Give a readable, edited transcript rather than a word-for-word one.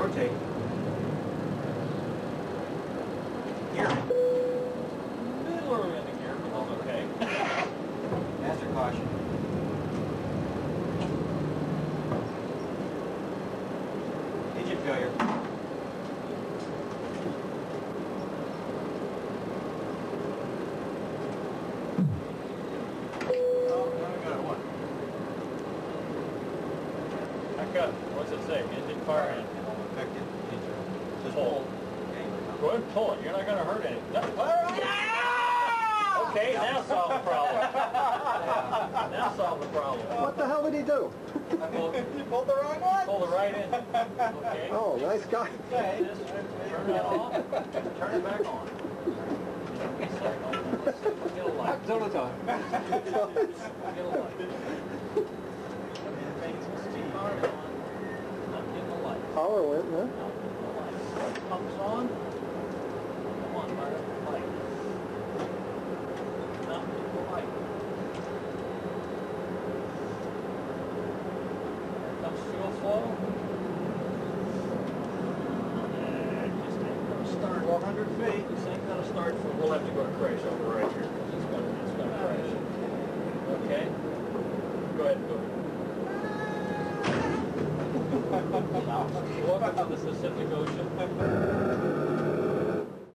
rotate. Gear. Middle or in the gear, but that's okay. Master caution. Engine failure. Back up. What's it say? Engine fire in. Affected. Just Pull. hold. Go ahead and pull it. You're not going to hurt anything. Okay, now solve the problem. Now solve the problem. What the hell did he do? You pulled the wrong one. Pull the right in. Okay. Oh, nice guy. Just turn it off. Turn it back on. Get a light. Till the time. Get a light. Power's on. Not getting the light. Power went, huh? No, the light. Pumps on. Come on, fire up the light. Not getting the light. Here comes fuel flow. And just ain't gonna start. 400 feet. This ain't gonna start for, we'll have to go to crash over right here. It's gonna crash. Okay? Go ahead and go. Welcome to the Pacific Ocean.